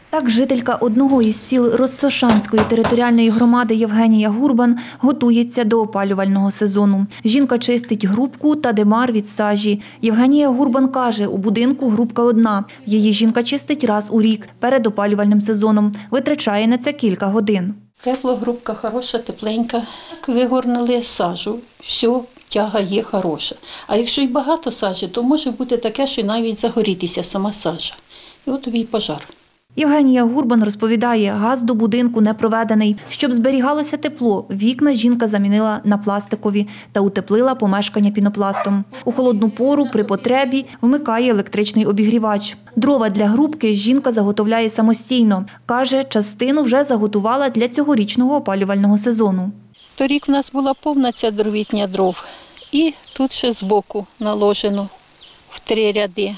Так жителька одного із сіл Россошанської територіальної громади Євгенія Гурбан готується до опалювального сезону. Жінка чистить грубку та димар від сажі. Євгенія Гурбан каже, у будинку грубка одна. Її жінка чистить раз у рік перед опалювальним сезоном. Витрачає на це кілька годин. Тепла грубка, хороша, тепленька. Вигорнули сажу, все, тяга є хороша. А якщо й багато сажі, то може бути таке, що навіть загорітися сама сажа. І от тобі й пожар. Євгенія Гурбан розповідає, газ до будинку не проведений. Щоб зберігалося тепло, вікна жінка замінила на пластикові та утеплила помешкання пінопластом. У холодну пору при потребі вмикає електричний обігрівач. Дрова для грубки жінка заготовляє самостійно. Каже, частину вже заготувала для цьогорічного опалювального сезону. Торік в нас була повна ця дровітня дров. І тут ще збоку наложено в 3 ряди.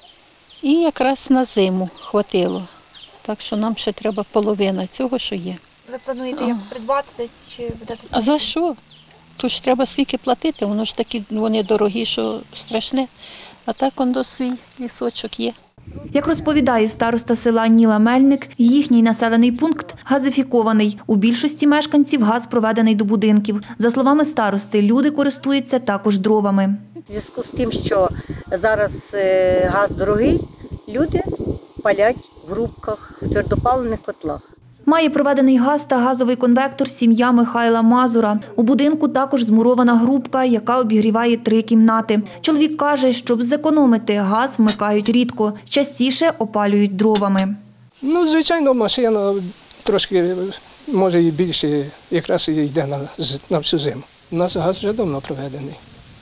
І якраз на зиму хватило. Так що нам ще треба половина цього, що є. Ви плануєте як придбати десь чи будете? А за що? Тут ж треба скільки платити, воно ж такі, вони дорогі, що страшне. А так он свій лісочок є. Як розповідає староста села Ніла Мельник, їхній населений пункт газифікований. У більшості мешканців газ проведений до будинків. За словами старости, люди користуються також дровами. У зв'язку з тим, що зараз газ дорогий, люди палять в грубках, в твердопаливних котлах. Має проведений газ та газовий конвектор сім'я Михайла Мазура. У будинку також змурована грубка, яка обігріває 3 кімнати. Чоловік каже, щоб зекономити, газ вмикають рідко, частіше опалюють дровами. Звичайно, машина трошки, може і більше, якраз йде на всю зиму. У нас газ вже давно проведений.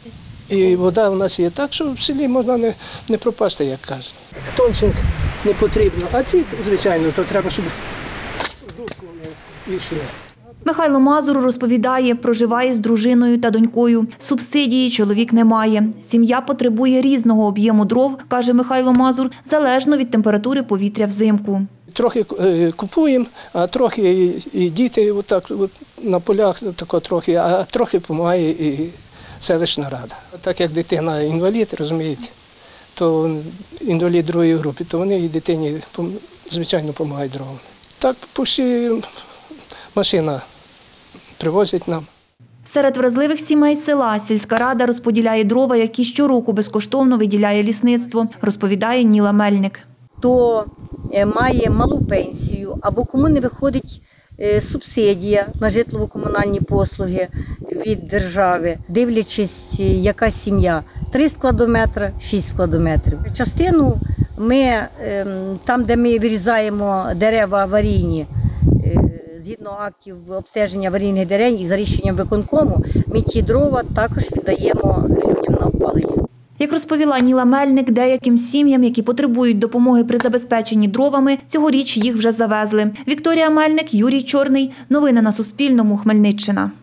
І вода у нас є так, що в селі можна не пропасти, як кажуть. Хтончик не потрібно, а ці, звичайно, то треба, щоб грубку не йшли. Михайло Мазур розповідає, проживає з дружиною та донькою. Субсидії чоловік не має. Сім'я потребує різного об'єму дров, каже Михайло Мазур, залежно від температури повітря взимку. Трохи купуємо, а трохи і діти отак, на полях трохи, а трохи допомагає і селищна рада. Так як дитина інвалід, розумієте, то інвалід другої групи, то вони і дитині, звичайно, допомагають дровами. Так, почти машина привозять нам. Серед вразливих сімей села сільська рада розподіляє дрова, які щороку безкоштовно виділяє лісництво, розповідає Ніла Мельник. Хто має малу пенсію або кому не виходить субсидія на житлово-комунальні послуги від держави, дивлячись, яка сім'я, 3 складометри, 6 складометрів. Частину ми, там де ми вирізаємо дерева аварійні, згідно актів обстеження аварійних дерев і за рішенням виконкому, ми ті дрова також віддаємо людям на опалення. Як розповіла Ніла Мельник, деяким сім'ям, які потребують допомоги при забезпеченні дровами, цьогоріч їх вже завезли. Вікторія Мельник, Юрій Чорний. Новини на Суспільному. Хмельниччина.